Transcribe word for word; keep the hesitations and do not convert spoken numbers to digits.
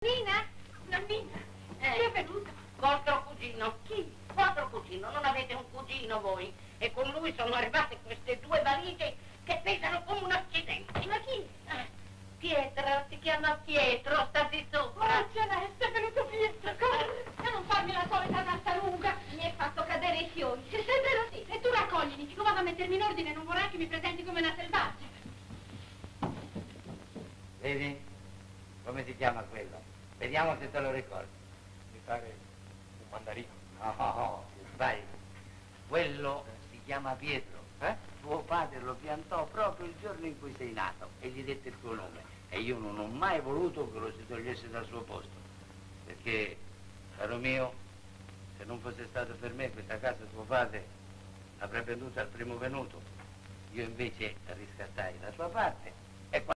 Nina? Nonnina? Eh. Chi è venuto? Vostro cugino. Chi? Vostro cugino. Non avete un cugino voi? E con lui sono arrivate queste due valigie che pesano come un accidente. Ma chi? Eh, Pietro, si chiama Pietro, sta di sopra. Oh, Celeste, è venuto Pietro, corri! E non farmi la solita tartaruga! Mi hai fatto cadere i fiori, sei sempre così. E tu raccoglili, io vado a mettermi in ordine, non vorrei che mi presenti come una selvaggia. Vedi? Come si chiama quello? Vediamo se te lo ricordi. Mi pare un mandarino. No, no, no, sbagli. Quello si chiama Pietro. Eh? Tuo padre lo piantò proprio il giorno in cui sei nato e gli dette il tuo nome. E io non ho mai voluto che lo si togliesse dal suo posto. Perché, caro mio, se non fosse stato per me questa casa tuo padre l'avrebbe venduta al primo venuto. Io invece riscattai la sua parte